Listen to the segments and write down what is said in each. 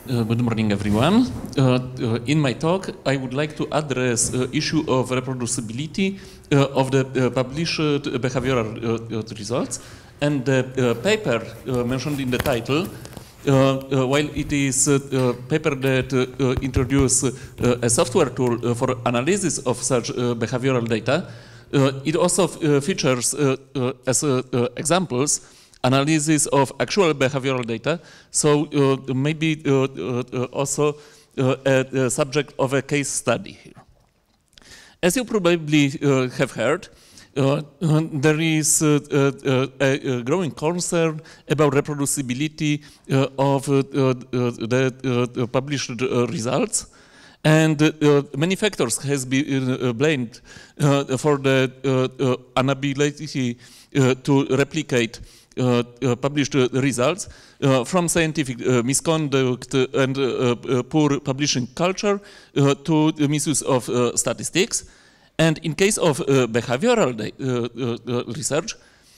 Good morning, everyone. In my talk, I would like to address the issue of reproducibility of the published behavioral results. And the paper mentioned in the title, while it is a paper that introduces a software tool for analysis of such behavioral data, it also features as examples analysis of actual behavioral data, so maybe also a subject of a case study here. As you probably have heard, there is a growing concern about reproducibility of the published results, and many factors has been blamed for the inability to replicate published results, from scientific misconduct and poor publishing culture to the misuse of statistics. And in case of behavioral research,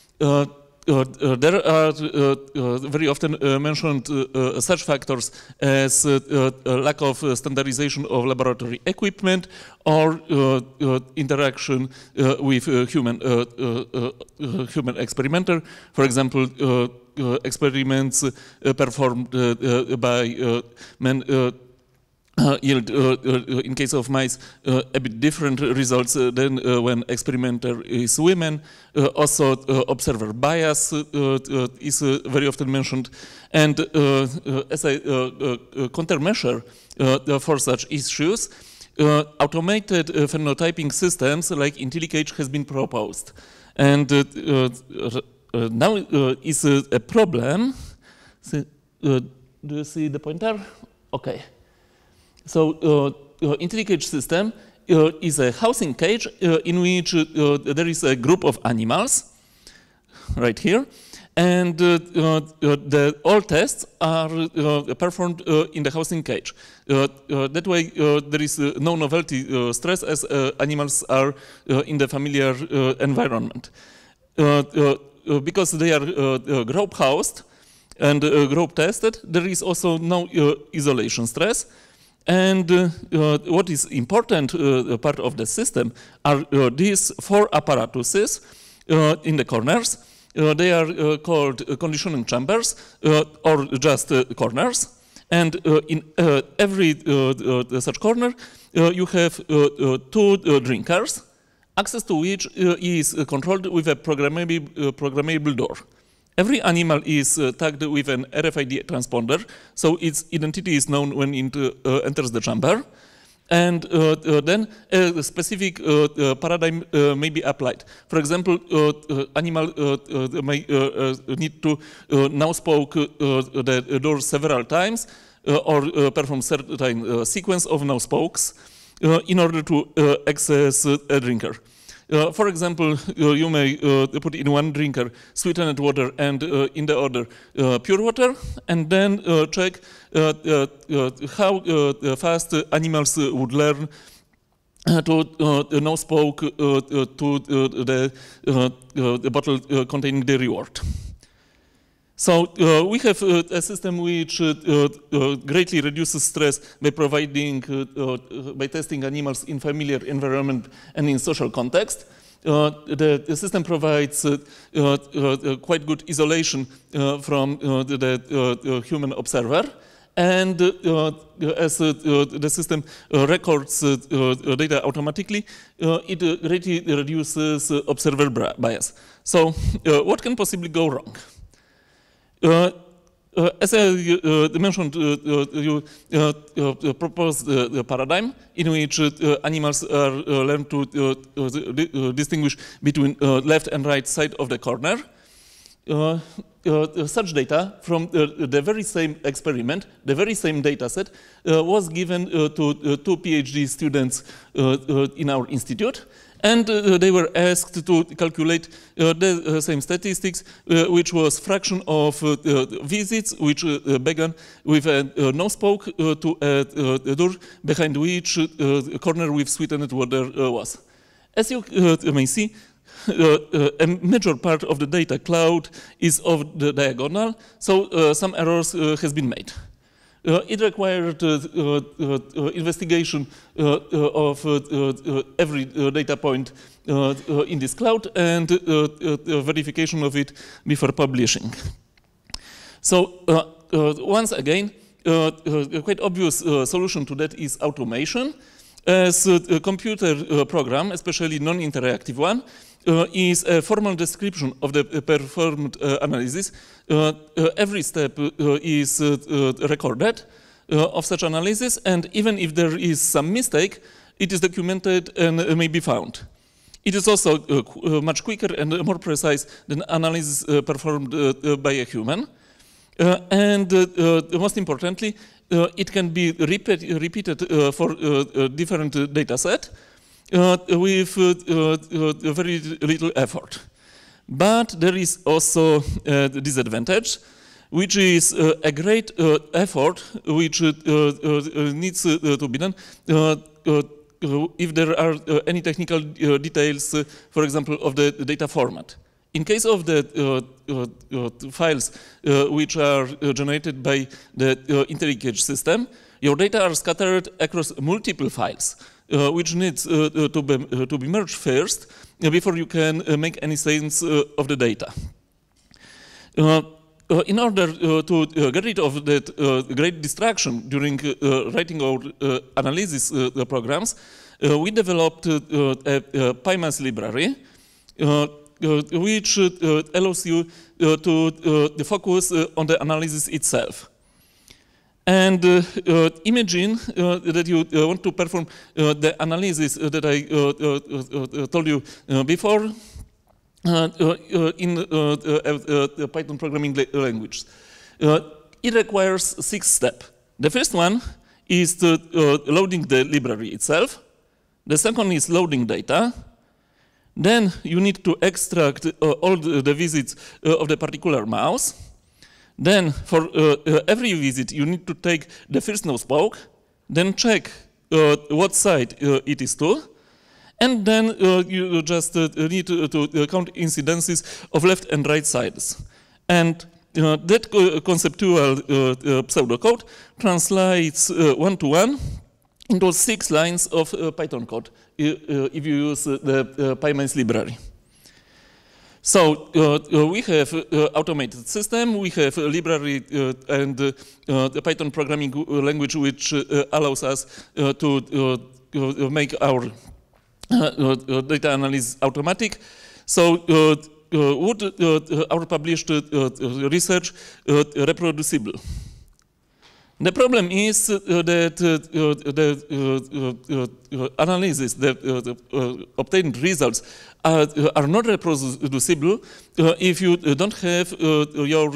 there are very often mentioned such factors as lack of standardization of laboratory equipment or interaction with human experimenter. For example, experiments performed by men yield, in case of mice, a bit different results than when experimenter is women. Also, observer bias is very often mentioned. And as a countermeasure for such issues, automated phenotyping systems like IntelliCage has been proposed. And now is a problem. So, do you see the pointer? Okay. So, IntelliCage system is a housing cage in which there is a group of animals, right here, and all tests are performed in the housing cage. That way, there is no novelty stress as animals are in the familiar environment. Because they are group housed and group tested, there is also no isolation stress. And what is important part of the system are these four apparatuses in the corners. They are called conditioning chambers or just corners. And in every such corner, you have two drinkers, access to which is controlled with a programmable door. Every animal is tagged with an RFID transponder, so its identity is known when it enters the chamber. And then a specific paradigm may be applied. For example, animal may need to now spoke the door several times or perform certain sequence of now spokes in order to access a drinker. For example, you may put in one drinker sweetened water and in the order pure water, and then check how fast animals would learn to now spoke to the bottle containing the reward. So we have a system which greatly reduces stress by providing, by testing animals in familiar environment and in social context. The system provides quite good isolation from the human observer. And as the system records data automatically, it greatly reduces observer bias. So what can possibly go wrong? As I mentioned, you proposed the paradigm in which animals are learned to distinguish between left and right side of the corner. Such data from the very same experiment, the very same data set, was given to two PhD students in our institute. And they were asked to calculate the same statistics, which was fraction of visits, which began with a no spoke to a door behind which corner with sweetened water was. As you may see, a major part of the data cloud is of the diagonal, so some errors has been made. It required investigation of every data point in this cloud and verification of it before publishing. So once again, a quite obvious solution to that is automation, as a computer program, especially non-interactive one, is a formal description of the performed analysis. Every step is recorded of such analysis, and even if there is some mistake, it is documented and may be found. It is also much quicker and more precise than analysis performed by a human. And most importantly, it can be repeated for different data set with very little effort. But there is also a disadvantage, which is a great effort which needs to be done if there are any technical details, for example, of the data format. In case of the files which are generated by the IntelliCache system, your data are scattered across multiple files, which needs to be merged first before you can make any sense of the data. In order to get rid of that great distraction during writing our analysis programs, we developed a PyMath library, which allows you to focus on the analysis itself. And imagine that you want to perform the analysis that I told you before in a Python programming language. It requires 6 steps. The first one is loading the library itself. The second is loading data. Then you need to extract all the visits of the particular mouse. Then for every visit, you need to take the first nose poke, then check what side it is to, and then you just need to count incidences of left and right sides. And that conceptual pseudocode translates one-to-one into 6 lines of Python code if you use the PyMath library. So we have automated system, we have a library and the Python programming language which allows us to make our data analysis automatic. So would our published research reproducible? The problem is that the analysis, the obtained results are not reproducible if you don't have your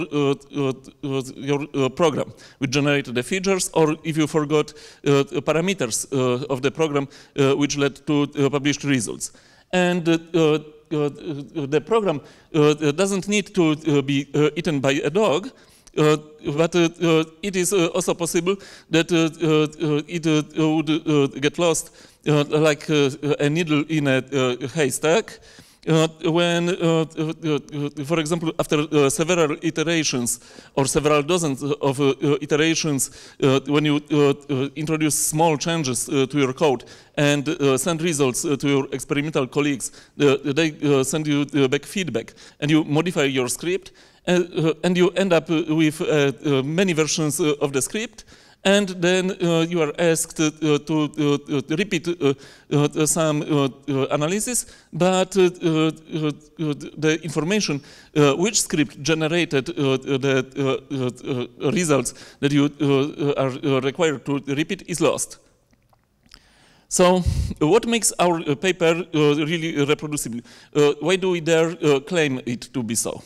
program which generated the features, or if you forgot parameters of the program which led to published results. And the program doesn't need to be eaten by a dog. But it is also possible that it would get lost like a needle in a haystack when, for example, after several iterations or several dozens of iterations, when you introduce small changes to your code and send results to your experimental colleagues, they send you back feedback, and you modify your script, and you end up with many versions of the script, and then you are asked to repeat some analysis, but the information which script generated the results that you are required to repeat is lost. So what makes our paper really reproducible? Why do we dare claim it to be so?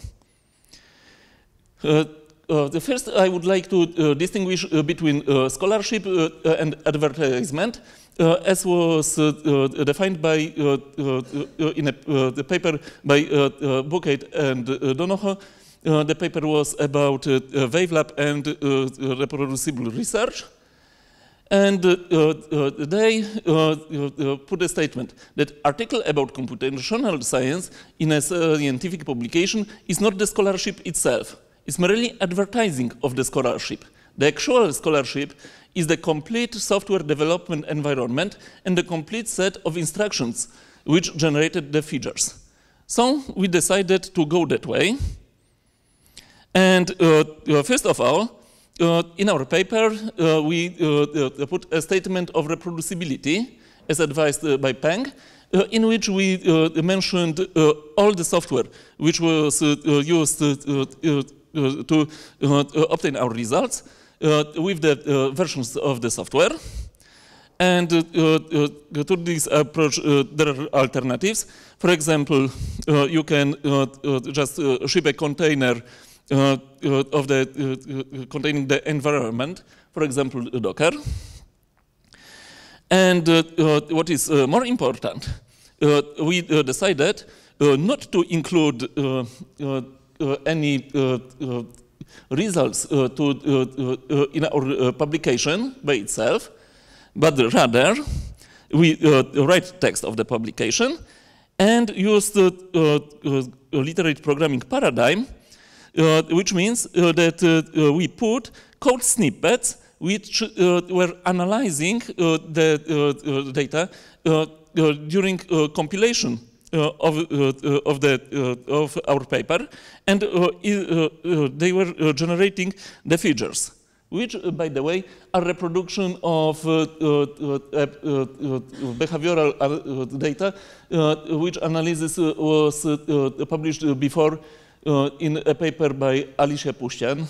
The first, I would like to distinguish between scholarship and advertisement, as was defined by in the paper by Bouquet and Donoho. The paper was about Wavelab and reproducible research. And they put a statement that article about computational science in a scientific publication is not the scholarship itself. It's merely advertising of the scholarship. The actual scholarship is the complete software development environment and the complete set of instructions which generated the features. So we decided to go that way. And first of all, in our paper, we put a statement of reproducibility as advised by Peng, in which we mentioned all the software which was used to obtain our results with the versions of the software. And to this approach, there are alternatives. For example, you can just ship a container of containing the environment, for example, Docker. And what is more important, we decided not to include any results in our publication by itself, but rather we write text of the publication and use the literate programming paradigm, which means that we put code snippets which were analyzing the data during compilation of our paper, and they were generating the features, which, by the way, are reproduction of behavioral data, which analysis was published before in a paper by Alicia Pustian.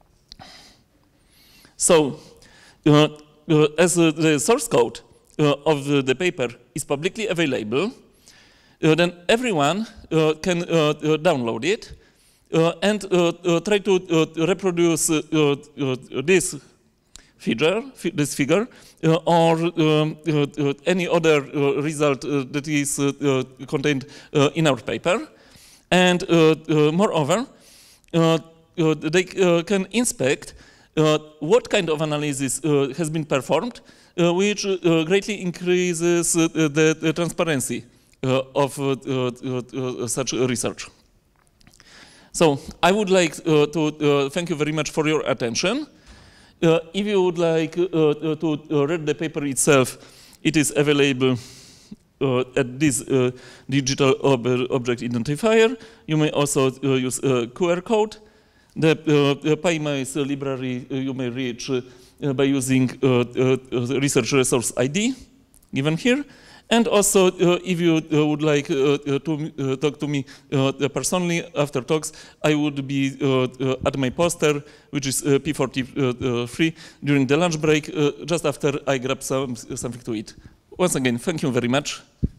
So, as the source code of the paper is publicly available, then everyone can download it and try to reproduce this figure, or any other result that is contained in our paper. And moreover, they can inspect what kind of analysis has been performed, which greatly increases the transparency of such research. So I would like to thank you very much for your attention. If you would like to read the paper itself, it is available at this digital object identifier. You may also use a QR code. The PyMice library you may reach by using research resource ID given here. And also, if you would like to talk to me personally after talks, I would be at my poster, which is P43, during the lunch break, just after I grab something to eat. Once again, thank you very much.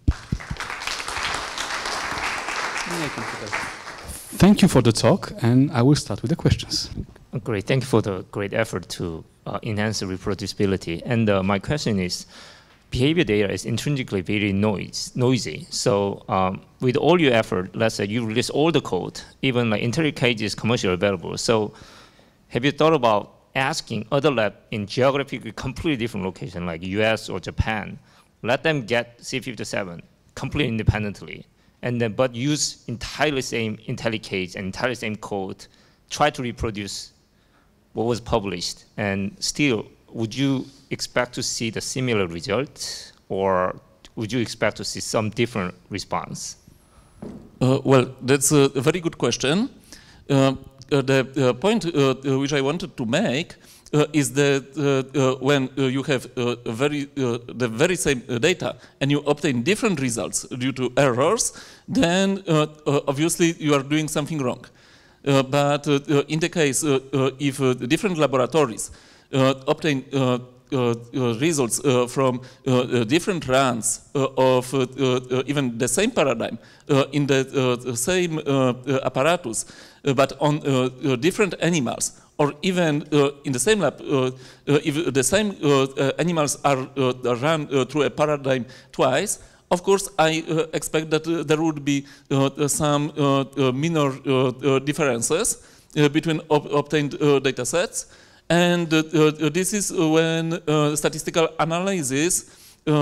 Thank you for the talk, and I will start with the questions. Great, thank you for the great effort to enhance the reproducibility. And my question is, behavior data is intrinsically very noisy. So with all your effort, let's say you release all the code, even like IntelliCage is commercially available. So have you thought about asking other labs in geographically completely different locations like US or Japan, let them get C57 completely independently, and then but use entirely same IntelliCage and entirely same code, try to reproduce what was published, and still, would you expect to see the similar result, or would you expect to see some different response? Well, that's a very good question. The point which I wanted to make is that when you have the very same data and you obtain different results due to errors, then obviously you are doing something wrong. But in the case if different laboratories obtain results from different runs of even the same paradigm in the same apparatus, but on different animals, or even in the same lab, if the same animals are run through a paradigm twice, of course, I expect that there would be some minor differences between obtained data sets. And this is when statistical analysis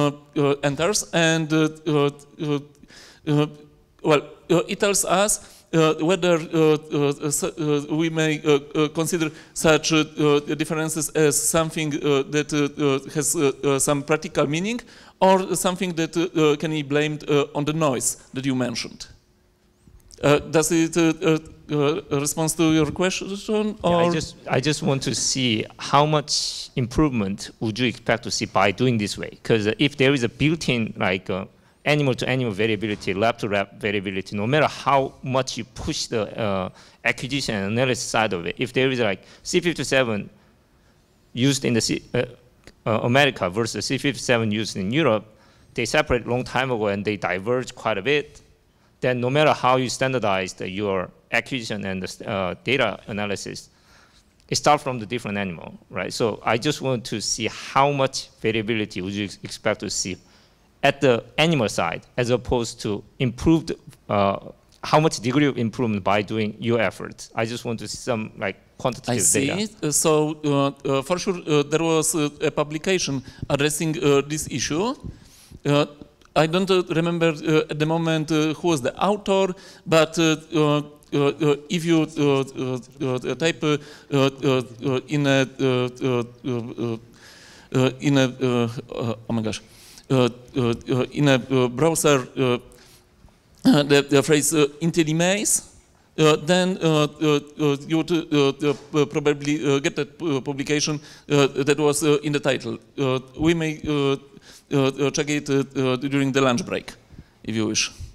enters, and well, it tells us whether we may consider such differences as something that has some practical meaning, or something that can be blamed on the noise that you mentioned. Does it respond to your question? Or? Yeah, I just want to see how much improvement would you expect to see by doing this way? Because if there is a built-in like animal-to-animal variability, lab-to-lab variability, no matter how much you push the acquisition and analysis side of it, if there is like C57 used in the America versus C57 used in Europe, they separate a long time ago and they diverge quite a bit. Then no matter how you standardize your acquisition and the data analysis, it starts from the different animal, right? So I just want to see how much variability would you expect to see at the animal side, as opposed to improved, how much degree of improvement by doing your efforts. I just want to see some like quantitative data. I see. So for sure, there was a publication addressing this issue. I don't remember at the moment who was the author, but if you type in a browser the phrase IntelliMaze, then you would probably get that publication that was in the title. We may check it during the lunch break, if you wish.